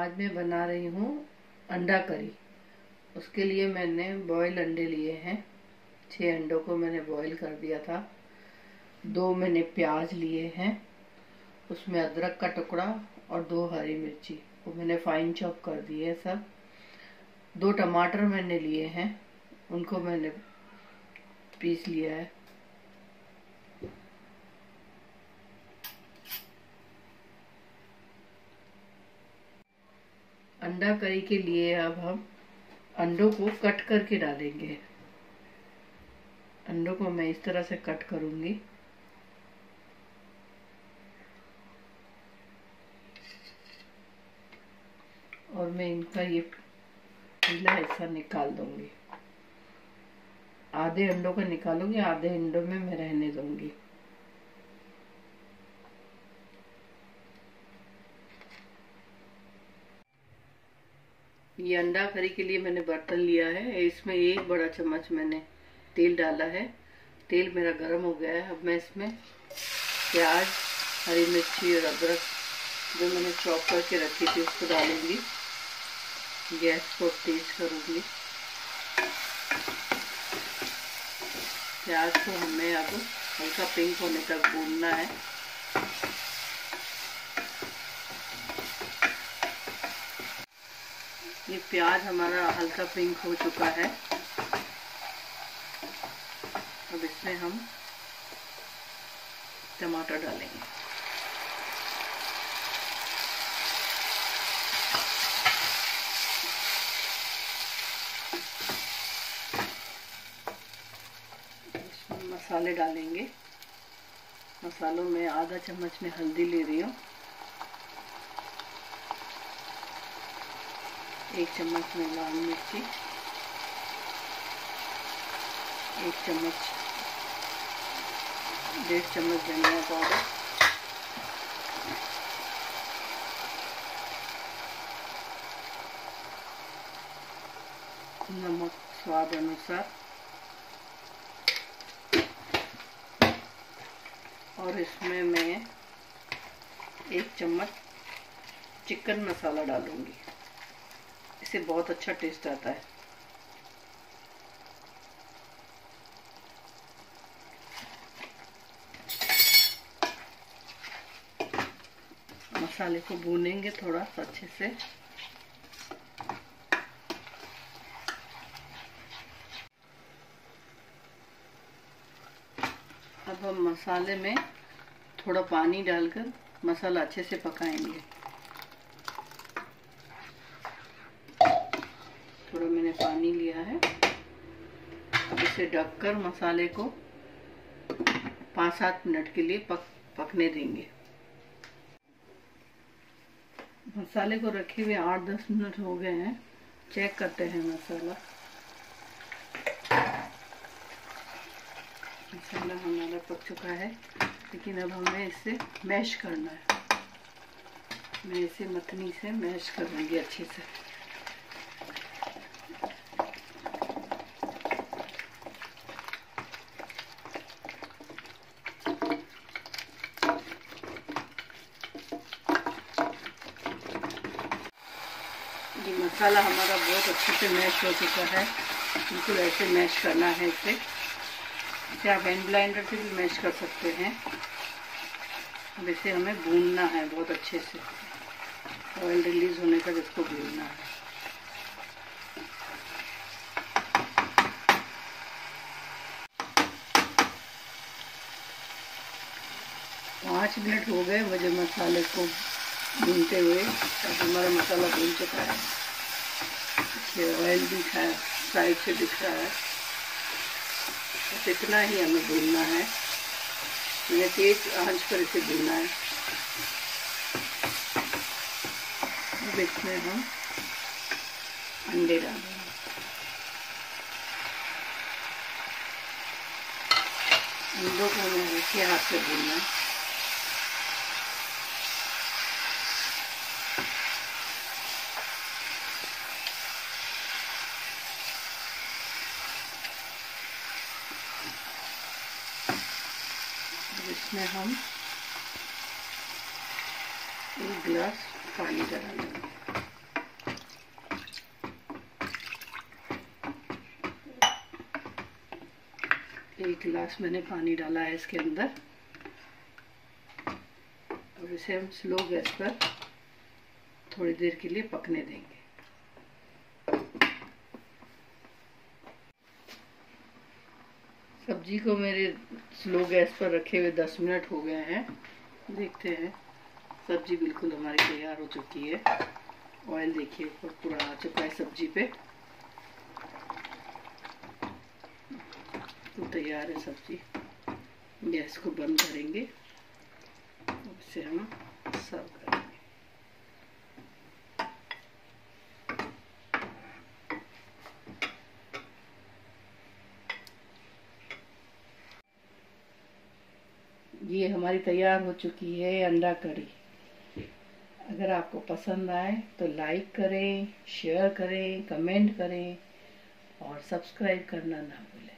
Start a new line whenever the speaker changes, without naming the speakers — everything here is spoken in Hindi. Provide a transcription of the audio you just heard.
आज मैं बना रही हूँ अंडा करी। उसके लिए मैंने बॉयल अंडे लिए हैं। 6 अंडों को मैंने बॉयल कर दिया था। 2 मैंने प्याज लिए हैं, उसमें अदरक का टुकड़ा और 2 हरी मिर्ची वो मैंने फाइन चॉप कर दिए है सब। 2 टमाटर मैंने लिए हैं, उनको मैंने पीस लिया है। अंडा करी के लिए अब हम अंडों को कट करके डालेंगे। अंडों को मैं इस तरह से कट करूंगी। और मैं इनका ये पीला हिस्सा निकाल दूंगी। आधे अंडों का निकालूंगी, आधे अंडों में मैं रहने दूंगी। ये अंडा करी के लिए मैंने बर्तन लिया है। इसमें 1 बड़ा चम्मच मैंने तेल डाला है। तेल मेरा गर्म हो गया है। अब मैं इसमें प्याज, हरी मिर्ची और अदरक जो मैंने चॉप करके रखी थी उसको डालूंगी। गैस को तेज करूंगी। प्याज को हमें अब हल्का पिंक होने तक भूनना है। ये प्याज हमारा हल्का पिंक हो चुका है। अब इसमें हम टमाटर डालेंगे। इसमें मसाले डालेंगे। मसालों में आधा चम्मच में हल्दी ले रही हूँ, 1 चम्मच में लाल मिर्ची, 1 चम्मच 1.5 चम्मच धनिया पाउडर, नमक स्वाद अनुसार, और इसमें मैं 1 चम्मच चिकन मसाला डालूंगी। इससे बहुत अच्छा टेस्ट आता है। मसाले को भूनेंगे थोड़ा सा अच्छे से। अब हम मसाले में थोड़ा पानी डालकर मसाला अच्छे से पकाएंगे। थोड़ा मैंने पानी लिया है। इसे ढककर मसाले को 5-7 मिनट के लिए पकने देंगे। मसाले को रखे हुए 8-10 मिनट हो गए हैं। चेक करते हैं मसाला हमारा पक चुका है, लेकिन अब हमें इसे मैश करना है। मैं इसे मथनी से मैश करूंगी अच्छे से। ये मसाला हमारा बहुत अच्छे से मैश हो चुका है। बिल्कुल ऐसे मैश करना है इसे आप हैंड ब्लेंडर से भी मैश कर सकते हैं। अब इसे हमें भूनना है बहुत अच्छे से। ऑयल रिलीज होने तक इसको भूनना है। 5 मिनट हो गए मुझे मसाले को भूनते हुए। अब हमारा मसाला भून चुका है। ये ऑयल भी साइड से दिख रहा है। बस इतना ही हमें भूनना है। मैंने तेज आंच पर इसे भूनना है। अब इसमें हम अंडे डालेंगे। अंडों को हमें हल्के हाथ से भूनना है। इसमें हम 1 गिलास पानी डालेंगे। गिलास मैंने पानी डाला है इसके अंदर। अब इसे हम स्लो गैस पर थोड़ी देर के लिए पकने देंगे। सब्जी को मेरे स्लो गैस पर रखे हुए 10 मिनट हो गए हैं। देखते हैं, सब्जी बिल्कुल हमारी तैयार हो चुकी है। ऑयल देखिए ऊपर पूरा आ चुका है सब्जी पे, तो तैयार है सब्जी। गैस को बंद करेंगे, इसे हम सर्व करेंगे। ये हमारी तैयार हो चुकी है अंडा करी। अगर आपको पसंद आए तो लाइक करें, शेयर करें, कमेंट करें और सब्सक्राइब करना ना भूलें।